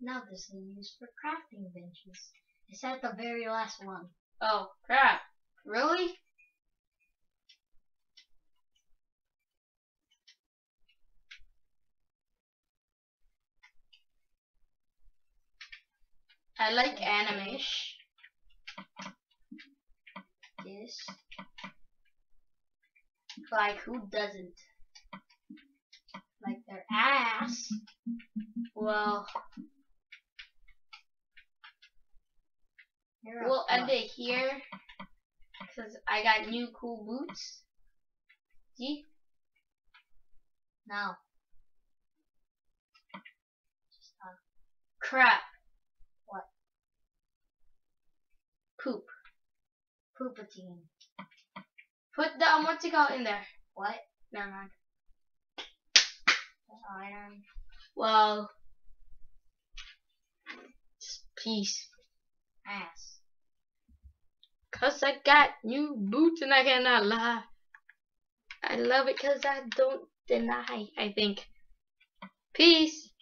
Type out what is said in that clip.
Now this is used for crafting benches. It's at the very last one. Oh crap! Really? I like animation. This. Like, who doesn't? Like their ass. Well, You're we'll a end plus. it here because I got new cool boots. See? Now. Just Crap. what? Poop. Poopatine. Put the what's it called in there? What? Never mind. Iron. Well, just peace. Ass. Cause I got new boots and I cannot lie. I love it cause I don't deny. I think. Peace.